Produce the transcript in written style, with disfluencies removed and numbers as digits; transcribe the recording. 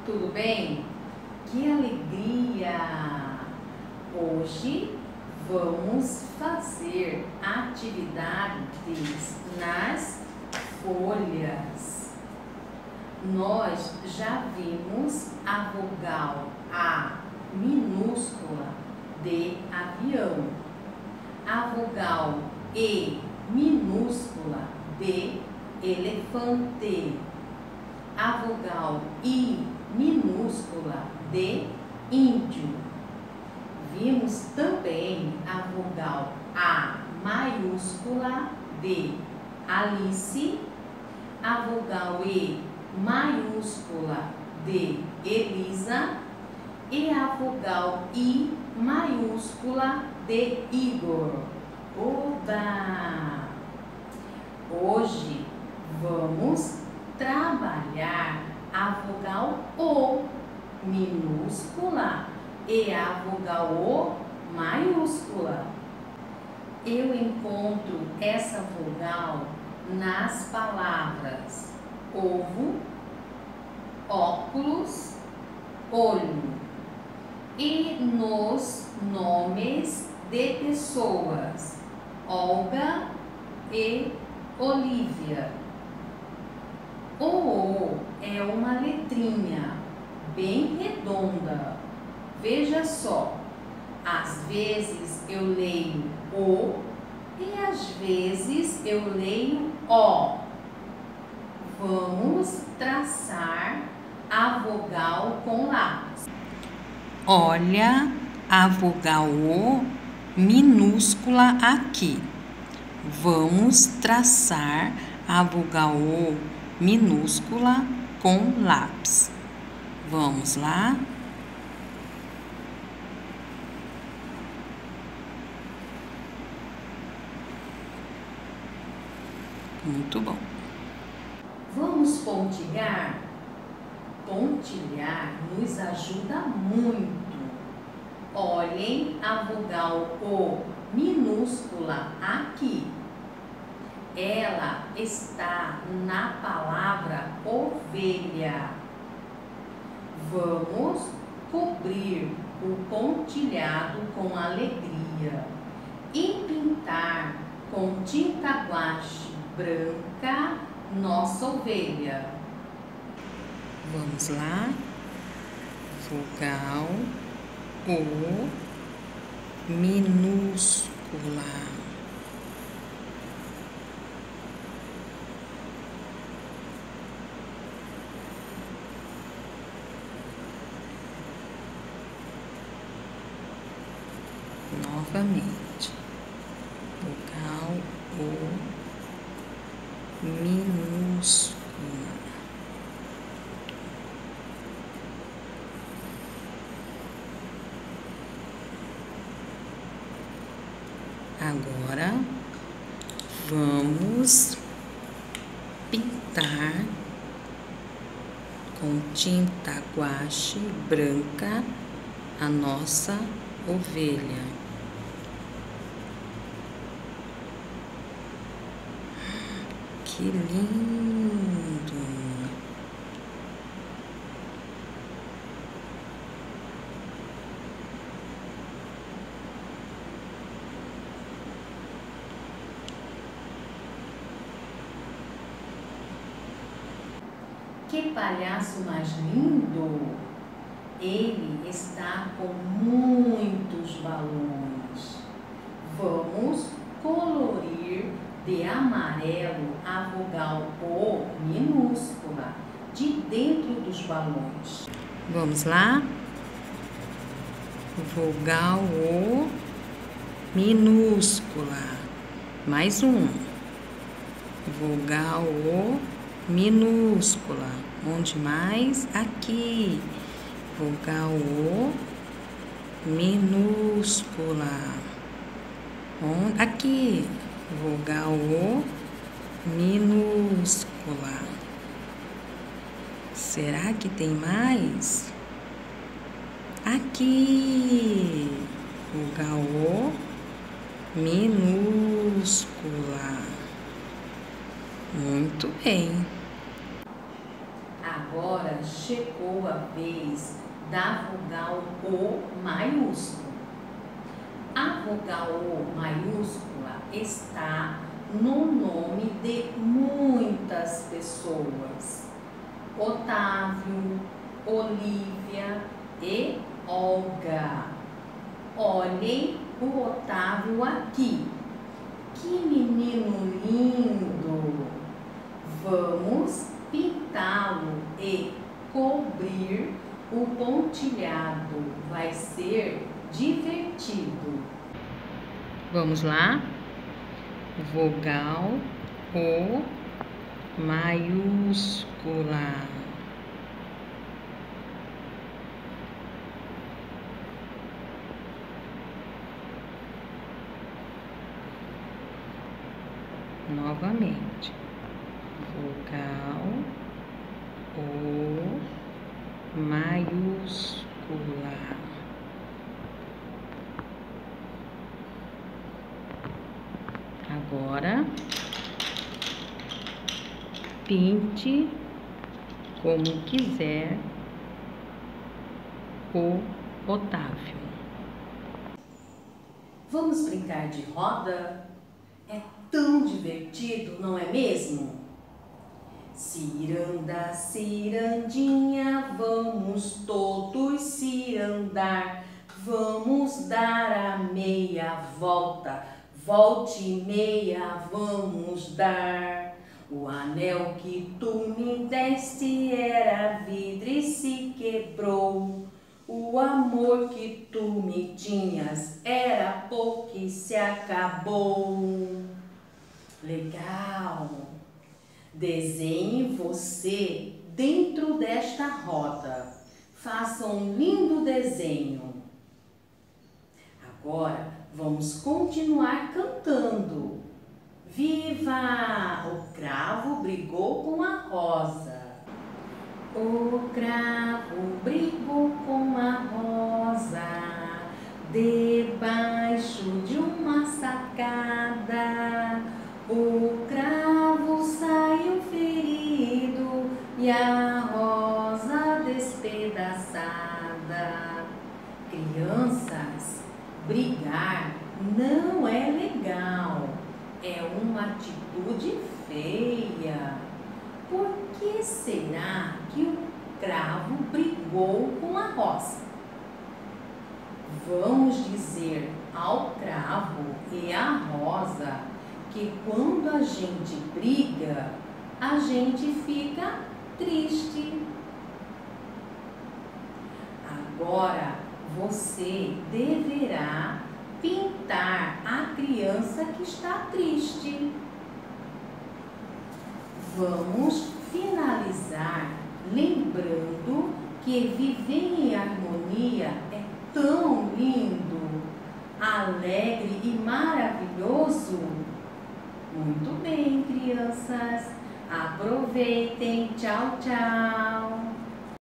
Tudo bem? Que alegria! Hoje vamos fazer atividades nas folhas. Nós já vimos a vogal A minúscula de avião, a vogal E minúscula de elefante, a vogal I minúscula de índio. Vimos também a vogal A maiúscula de Alice, a vogal E maiúscula de Elisa e a vogal I maiúscula de Igor. Oba! Hoje vamos trabalhar a vogal O minúscula e a vogal O maiúscula. Eu encontro essa vogal nas palavras ovo, óculos, olho e nos nomes de pessoas Olga e Olivia. O O é uma letrinha bem redonda. Veja só, às vezes eu leio O e às vezes eu leio O. Vamos traçar a vogal com lápis. Olha a vogal O minúscula aqui. Vamos traçar a vogal O minúscula com lápis. Vamos lá? Muito bom. Vamos pontilhar? Pontilhar nos ajuda muito. Olhem a vogal O minúscula aqui. Ela está na palavra ovelha. Vamos cobrir o pontilhado com alegria e pintar com tinta guache branca nossa ovelha. Vamos lá? Vogal O minúscula. Novamente, vogal O minúscula. Agora vamos pintar com tinta guache branca a nossa ovelha. Que lindo! Que palhaço mais lindo! Ele está com muitos balões. Vamos colorir de amarelo a vogal O minúscula de dentro dos balões. Vamos lá? Vogal O minúscula. Mais um. Vogal O minúscula. Onde mais? Aqui. Vogal O minúscula. Aqui. Vogal O minúscula. Será que tem mais? Aqui. Vogal O minúscula. Muito bem. Agora chegou a vez da vogal O maiúsculo. A vogal O maiúscula está no nome de muitas pessoas: Otávio, Olívia e Olga. Olhem o Otávio aqui. Que menino lindo! Vamos pintá-lo e cobrir o pontilhado. Vai ser divertido. Vamos lá? Vogal O maiúscula. Novamente. Vogal O maiúscula. Agora, pinte como quiser o Otávio. Vamos brincar de roda? É tão divertido, não é mesmo? Ciranda, cirandinha, vamos todos cirandar. Vamos dar a meia volta, volte e meia vamos dar. O anel que tu me deste era vidro e se quebrou. O amor que tu me tinhas era pouco e se acabou. Legal! Desenhe você dentro desta roda. Faça um lindo desenho. Agora vamos continuar cantando. Viva! O cravo brigou com a rosa. O cravo brigou com a rosa debaixo de uma sacada. O cravo saiu ferido e a rosa despedaçada. Crianças, brigar não é legal, é uma atitude feia. Por que será que o cravo brigou com a rosa? Vamos dizer ao cravo e à rosa que quando a gente briga, a gente fica triste. Agora você deverá pintar a criança que está triste. Vamos finalizar lembrando que viver em harmonia é tão lindo, alegre e maravilhoso. Muito bem, crianças. Aproveitem. Tchau, tchau.